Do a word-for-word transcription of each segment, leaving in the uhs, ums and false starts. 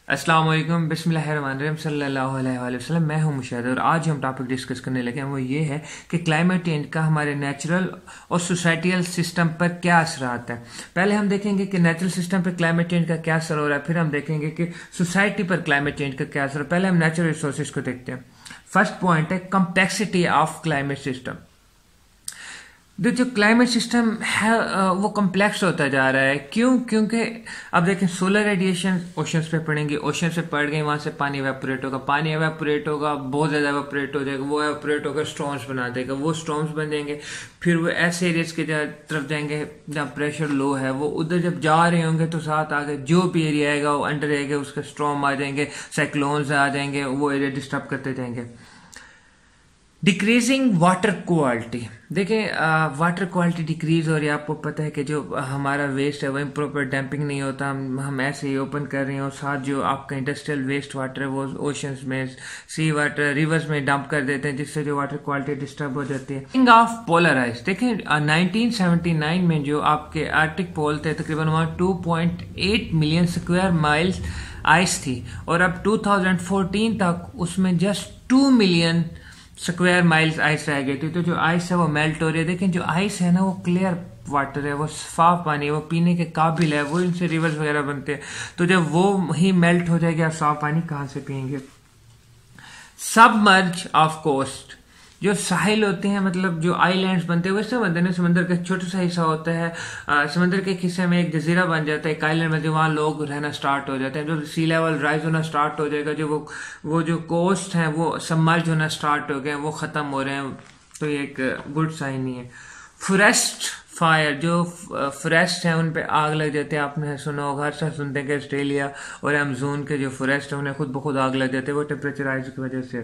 अस्सलाम वालेकुम बिस्मिल्लाहिर्रहमानिर्रहीम सल्लल्लाहु अलैहि वसल्लम। मैं हूं मुशाहिद और आज हम टॉपिक डिस्कस करने लगे हैं वो ये है कि क्लाइमेट चेंज का हमारे नेचुरल और सोसाइटियल सिस्टम पर क्या असर आता है। पहले हम देखेंगे कि नेचुरल सिस्टम पर क्लाइमेट चेंज का क्या असर हो रहा है, फिर हम देखेंगे कि सोसाइटी पर क्लाइमेट चेंज का क्या असर है। पहले हम नेचुरल रिसोर्सेज को देखते हैं। फर्स्ट पॉइंट है कम्प्लेक्सिटी ऑफ क्लाइमेट सिस्टम। जो क्लाइमेट सिस्टम है वो कम्प्लेक्स होता जा रहा है। क्यों? क्योंकि अब देखें सोलर रेडिएशन ओशंस पे पड़ेंगी, ओशन से पड़ गई, वहां से पानी एवेपोरेट होगा, पानी एवेपोरेट होगा, बहुत ज्यादा एवेपोरेट हो जाएगा, वो एवेपोरेट होकर स्टॉर्म्स बना देगा, वो स्टॉर्म्स बन जाएंगे, फिर वो ऐसे एरियाज के तरफ जाएंगे जहाँ प्रेशर लो है, वो उधर जब जा रहे होंगे तो साथ आगे जो भी एरिया आएगा वो अंडर आएगा, उसके स्टॉर्म आ जाएंगे, साइक्लोन्स आ जाएंगे, वो एरिया डिस्टर्ब करते जाएंगे। डिक्रीजिंग वाटर क्वालिटी, देखें वाटर क्वालिटी डिक्रीज हो रही है। आपको पता है कि जो हमारा वेस्ट है वो इम्प्रॉपर डंपिंग नहीं होता, हम हम ऐसे ही ओपन कर रहे हैं और साथ जो आपका इंडस्ट्रियल वेस्ट वाटर है वो ओशंस में, सी वाटर, रिवर्स में डंप कर देते हैं, जिससे जो वाटर क्वालिटी डिस्टर्ब हो जाती है। किंग ऑफ पोलर आइस, देखें नाइनटीन सेवेंटी नाइन में जो आपके आर्टिक पोल थे तकरीबन वहाँ two point eight million square miles ice थी और अब टू थाउजेंड फोर्टीन तक उसमें just two million square miles ice रह गई थी। तो जो आइस है वो मेल्ट हो रही है। देखें जो आइस है ना वो क्लियर वाटर है, वो साफ पानी है, वो पीने के काबिल है, वो इनसे रिवर्स वगैरह बनते हैं। तो जब वो ही मेल्ट हो जाएगी आप साफ पानी कहाँ से पियेंगे। सबमर्ज ऑफ कोस्ट, जो साहिल होते हैं मतलब जो आइलैंड्स बनते हैं वैसे बनते हैं, समंदर का छोटा सा हिस्सा होता है, आ, समंदर के हिस्से में एक जजीरा बन जाता है, एक आइलैंड में, जो वहाँ लोग रहना स्टार्ट हो जाते हैं। जो सी लेवल राइज होना स्टार्ट हो जाएगा, जो वो वो जो कोस्ट हैं वो सबमर्ज होना स्टार्ट हो गए, वो ख़त्म हो रहे हैं, तो ये एक गुड साइन नहीं है। फॉरेस्ट फायर, जो फॉरेस्ट हैं उन पे आग लग जाते हैं, आपने सुना होगा, हर साल सुनते हैं कि ऑस्ट्रेलिया और अमेज़न के जो फॉरेस्ट है उन्हें खुद ब खुद आग लग जाते हैं, वो टेम्परेचर राइज की वजह से।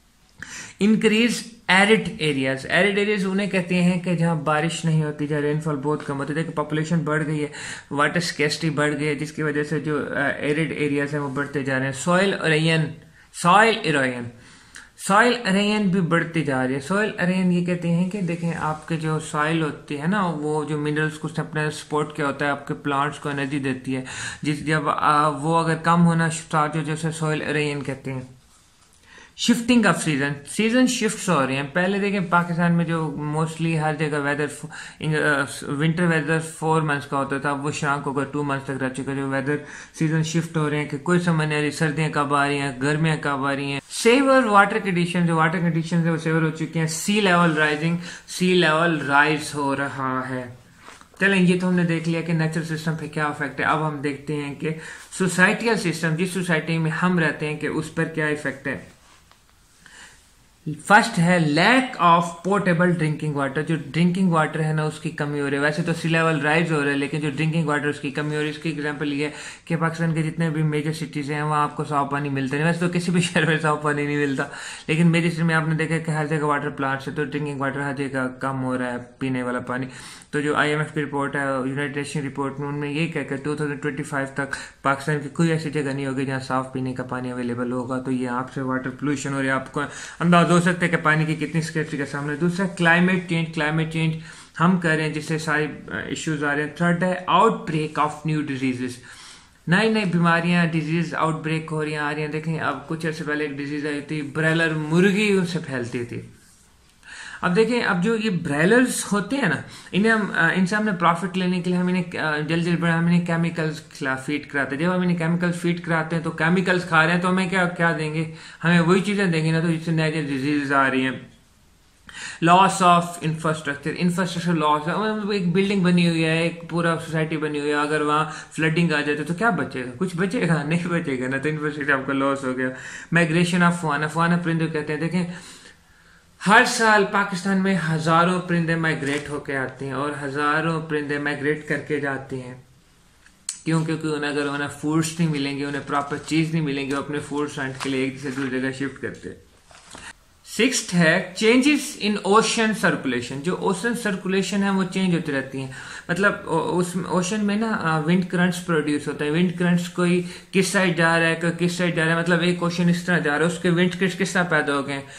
Increase arid areas, arid areas उन्हें कहते हैं कि जहां बारिश नहीं होती, जहां रेनफॉल बहुत कम होती है। देखिए पॉपुलेशन बढ़ गई है, वाटर स्केर्सिटी बढ़ गई है, जिसकी वजह से जो एरिड एरियाज हैं वो बढ़ते जा रहे हैं। Soil erosion, soil erosion soil erosion भी बढ़ती जा रही है। सॉइल इरोजन ये कहते हैं कि देखें आपके जो सॉइल होती है ना वो जो मिनरल्स को अपने सपोर्ट किया होता है, आपके प्लांट्स को एनर्जी देती है, जिस जब आ, वो अगर कम होना स्टार्ट हो जैसे सॉइल इरोजन कहते हैं। Shifting of season, season shift हो रहे हैं। पहले देखें पाकिस्तान में जो मोस्टली हर जगह weather winter weather four months का होता था, वो शाम को टू मंथ्स तक रह चुका है। जो वेदर सीजन शिफ्ट हो रहे हैं कि कोई समझ नहीं आ रही, सर्दियां कब आ रही हैं, गर्मियां कब आ रही हैं। सेवर वाटर कंडीशन, जो वाटर कंडीशन है वो सेवर हो चुकी हैं। Sea level rising, sea level rise हो रहा है। चलें ये तो हमने देख लिया कि नेचुरल सिस्टम पे क्या इफेक्ट है। अब हम देखते हैं कि सोसाइटियल सिस्टम, जिस सोसाइटी में हम रहते हैं, कि उस पर क्या इफेक्ट है। फर्स्ट है lack of portable drinking water, जो ड्रिंकिंग वाटर है ना उसकी कमी हो रही है। वैसे तो सी लेवल राइज हो रहा है लेकिन जो ड्रिंकिंग वाटर उसकी कमी हो रही है। इसकी एग्जांपल ये है कि पाकिस्तान के जितने भी मेजर सिटीज हैं वहाँ आपको साफ पानी मिलता नहीं। वैसे तो किसी भी शहर में साफ पानी नहीं मिलता, लेकिन मेजर सिटी में आपने देखा कि हर जगह वाटर प्लांट्स है, तो ड्रिंकिंग वाटर हर जगह कम हो रहा है, पीने वाला पानी। तो जो आई एम एफ की रिपोर्ट है, यूनाइटेड नेशन रिपोर्ट में, उनमें यही कहकर टू थाउजेंड ट्वेंटी फाइव तक पाकिस्तान की कोई ऐसी जगह नहीं होगी जहाँ साफ पीने का पानी अवेलेबल होगा। तो ये आपसे वाटर पोल्यूशन और आपको अंदाज हो सकता है कि पानी की कितनी स्केर्सिटी का सामने। दूसरा क्लाइमेट चेंज, क्लाइमेट चेंज हम कर रहे हैं जिससे सारे इश्यूज आ रहे हैं। थर्ड है आउटब्रेक ऑफ न्यू डिजीजेस, नई नई बीमारियां, डिजीज आउटब्रेक हो रही हैं, आ रही हैं। देखें अब कुछ अर्से पहले एक डिजीज आई थी ब्रेलर मुर्गी, उनसे फैलती थी। अब देखें अब जो ये ब्रेलर्स होते हैं ना, इन्हें हम इनसे हमने प्रॉफिट लेने के लिए हम इन्हें जल्द जल्द हम इन्हें केमिकल्स फीड कराते हैं। जब हम इन्हें केमिकल्स फीड कराते हैं तो केमिकल्स खा रहे हैं, तो हमें क्या क्या देंगे, हमें वही चीजें देंगे ना, तो जिससे नए नए डिजीज आ रही हैं। Loss of infrastructure, infrastructure loss है, मतलब एक बिल्डिंग बनी हुई है, एक पूरा सोसाइटी बनी हुई है, अगर वहाँ फ्लडिंग आ जाए तो क्या बचेगा, कुछ बचेगा नहीं बचेगा ना, तो इंफ्रास्ट्रक्चर आपका लॉस हो गया। माइग्रेशन ऑफ फवाना, फवाना परिंदे कहते हैं। देखें हर साल पाकिस्तान में हजारों परिंदे माइग्रेट होके आते हैं और हजारों परिंदे माइग्रेट करके जाते हैं। क्यों? क्योंकि उन्हें अगर उन्हें फूड्स नहीं मिलेंगे, उन्हें प्रॉपर चीज नहीं मिलेंगे, वो अपने फूड हंट के लिए एक से दूसरी जगह शिफ्ट करते हैं। सिक्स्थ है चेंजेस इन ओशन सर्कुलेशन, जो ओशन सर्कुलेशन है वो चेंज होती रहती हैं। मतलब उस ओशन में ना विंड करंट्स प्रोड्यूस होता है। विंड करंट्स कोई किस साइड जा रहा है, कोई किस साइड जा रहा है, मतलब एक ओशन इस तरह जा रहा है, उसके विंड करंट्स किस तरह पैदा हो गए,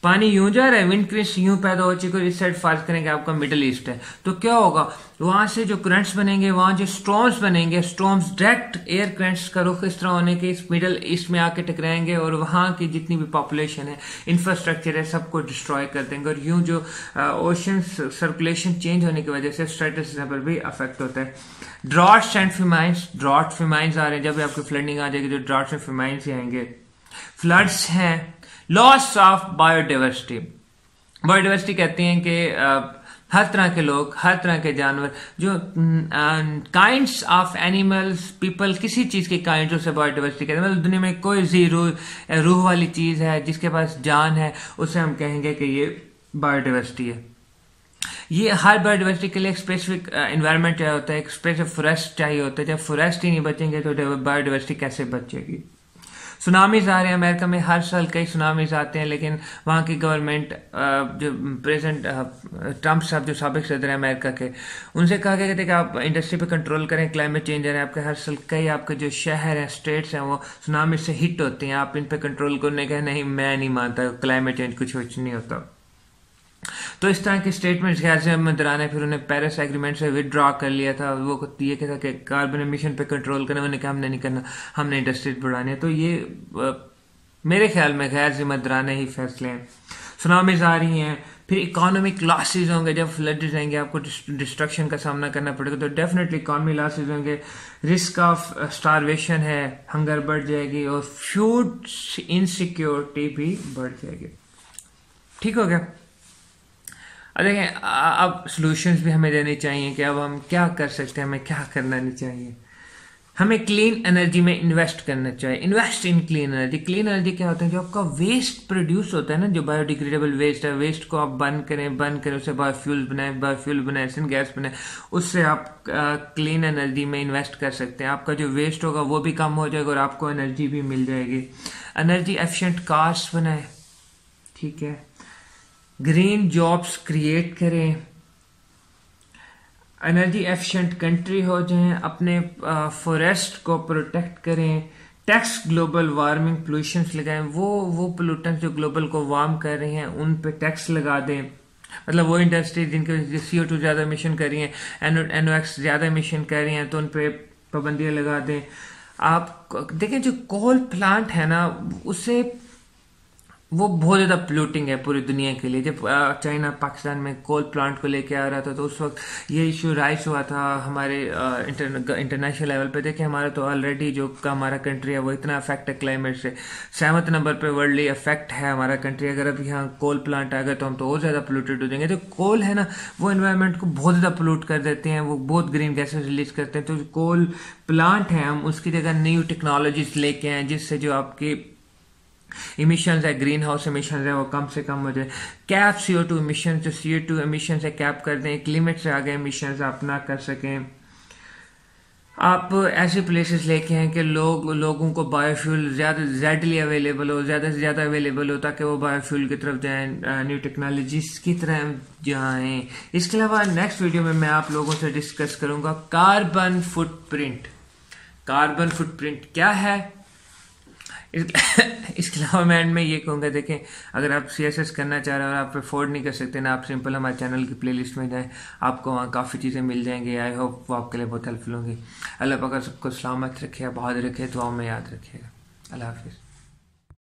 पानी यूं जा रहा है, विंड करंट्स यूं पैदा हो चुके और इस साइड फर्ज करेंगे आपका मिडिल ईस्ट है, तो क्या होगा, वहां से जो करंट्स बनेंगे, वहां जो स्टॉर्म्स बनेंगे, स्टॉर्म्स डायरेक्ट एयर करंट्स का रुख इस तरह होने के इस मिडिल ईस्ट में आके टकराएंगे और वहां की जितनी भी पॉपुलेशन है, इंफ्रास्ट्रक्चर है, सबको डिस्ट्रॉय कर देंगे। और यूं जो ओशन सर्कुलेशन चेंज होने की वजह से स्ट्रेटस लेवल भी अफेक्ट होता है। Droughts and famines, drought famines आ रहे हैं, जब भी आपकी फ्लडिंग आ जाएगी जो ड्रॉट्स एंड फिमाइंस ही आएंगे। फ्लड्स हैं, लॉस ऑफ बायोडाइवर्सिटी। बायोडाइवर्सिटी कहते हैं कि हर तरह के लोग, हर तरह के जानवर, जो काइंड्स ऑफ एनिमल्स, पीपल, किसी चीज के काइंड से बायोडाइवर्सिटी कहते हैं। मतलब दुनिया में कोई जी रूह रूह वाली चीज है जिसके पास जान है, उसे हम कहेंगे कि ये बायोडाइवर्सिटी है। ये हर बायोडाइवर्सिटी के लिए एक स्पेसिफिक एनवायरनमेंट चाहिए होता है, एक स्पेसिफिक फॉरेस्ट चाहिए होता है। जब फॉरेस्ट ही नहीं बचेंगे तो बायोडाइवर्सिटी कैसे बचेगी। सुनामीज आ रहे हैं अमेरिका में, हर साल कई सुनामीज आते हैं, लेकिन वहाँ की गवर्नमेंट, जो प्रेजेंट ट्रम्प साहब जो साबिक सदर है अमेरिका के, उनसे कहा गया था कि आप इंडस्ट्री पे कंट्रोल करें, क्लाइमेट चेंज है आपके, हर साल कई आपके जो शहर हैं, स्टेट्स हैं, वो सुनामी से हिट होती हैं, आप इन पे कंट्रोल करने का नहीं, मैं नहीं मानता क्लाइमेट चेंज कुछ कुछ नहीं होता। तो इस तरह के स्टेटमेंट्स गैर जिम्मेदाराना दौरान फिर उन्हें पेरिस एग्रीमेंट से विदड्रॉ कर लिया था। वो ये कहता कि कार्बन एमिशन पे कंट्रोल करना, उन्होंने कहा हमने नहीं करना, हमने इंडस्ट्रीज बढ़ानी है। तो ये आ, मेरे ख्याल में गैर जिम्मेदाराना ही फैसले हैं। सुनामीज आ रही हैं, फिर इकोनॉमिक लॉसेज होंगे, जब फ्लड्स आएंगे आपको डिस्ट्रक्शन का सामना करना पड़ेगा, तो डेफिनेटली इकोनॉमी लॉसेज होंगे। रिस्क ऑफ स्टारवेशन है, हंगर बढ़ जाएगी और फूड इनसिक्योरिटी भी बढ़ जाएगी। ठीक हो गया। अब देखें, अब सॉल्यूशंस भी हमें देने चाहिए कि अब हम क्या कर सकते हैं, हमें क्या करना नहीं चाहिए। हमें क्लीन एनर्जी में इन्वेस्ट करना चाहिए। Invest in clean energy. Clean energy क्या होता है, जो आपका वेस्ट प्रोड्यूस होता है ना, जो बायोडिग्रेडेबल वेस्ट है, वेस्ट को आप बर्न करें, बर्न करें, उससे बायोफ्यूल बनाए, बायोफ्यूल बनाए, सिन गैस बनाए, उससे आप क्लीन एनर्जी में इन्वेस्ट कर सकते हैं। आपका जो वेस्ट होगा वो भी कम हो जाएगा और आपको एनर्जी भी मिल जाएगी। एनर्जी एफिशिएंट कार्स बनाए, ठीक है, ग्रीन जॉब्स क्रिएट करें, एनर्जी एफिशिएंट कंट्री हो जाएं, अपने फॉरेस्ट को प्रोटेक्ट करें, टैक्स ग्लोबल वार्मिंग पोल्यूशंस लगाएं, वो वो पोल्यूटेंट्स जो ग्लोबल को वार्म कर रही हैं उन पे टैक्स लगा दें। मतलब वो इंडस्ट्री जिनके सी ओ टू ज्यादा इमिशन कर रही हैं, एन ओ एक्स ज्यादा इमिशन कर रही हैं, तो उन पे पाबंदियां लगा दें। आप देखें जो कोल प्लांट है ना, उससे वो बहुत ज़्यादा पोल्यूटिंग है पूरी दुनिया के लिए। जब चाइना पाकिस्तान में कोल प्लांट को लेके आ रहा था तो उस वक्त ये इशू राइज हुआ था हमारे इंटरनेशनल लेवल पे। देखिए हमारा तो ऑलरेडी जो हमारा कंट्री है वो इतना अफेक्ट है क्लाइमेट से, सेवंथ नंबर पे वर्ल्डली अफेक्ट है हमारा कंट्री। अगर अभी यहाँ कोल प्लांट आ गए तो हम तो और ज़्यादा पोल्यूटेड हो जाएंगे। तो कोल है ना, वो एनवायरनमेंट को बहुत ज़्यादा पोल्यूट कर देते हैं, वो बहुत ग्रीन गैसेज रिलीज करते हैं। तो जो कोल प्लांट है हम उसकी जगह न्यू टेक्नोलॉजीज लेके आए जिससे जो आपकी इमिशंस है, ग्रीन हाउस इमिशंस है, वो कम से कम हो जाए। Cap C O two emission, जो सी ओ टू इमिशन है कैप कर दें, एक लिमिट से आगे इमिशन आप ना कर सकें। आप ऐसे प्लेसेस लेके हैं कि लोग लोगों को बायोफ्यूल ज्यादा रेडली अवेलेबल हो, ज्यादा से ज्यादा अवेलेबल हो, ताकि वो बायोफ्यूल की तरफ जाएं, न्यू टेक्नोलॉजीज की तरफ जाएं। इसके अलावा नेक्स्ट वीडियो में मैं आप लोगों से डिस्कस करूंगा कार्बन फुटप्रिंट। कार्बन फुटप्रिंट क्या है, इसके अलावा मैं एंड में ये कहूँगा, देखें अगर आप सी एस एस करना चाह रहे हैं और आप अफोर्ड नहीं कर सकते ना, आप सिंपल हमारे चैनल की प्लेलिस्ट में जाएं, आपको वहाँ काफ़ी चीज़ें मिल जाएंगी। आई होप वो आपके लिए बहुत हेल्पफुल होंगी। अल्लाह पाक सबको सलामत रखे, आबाद रखे, दुआओं में याद रखिएगा। अल्लाह हाफिज़।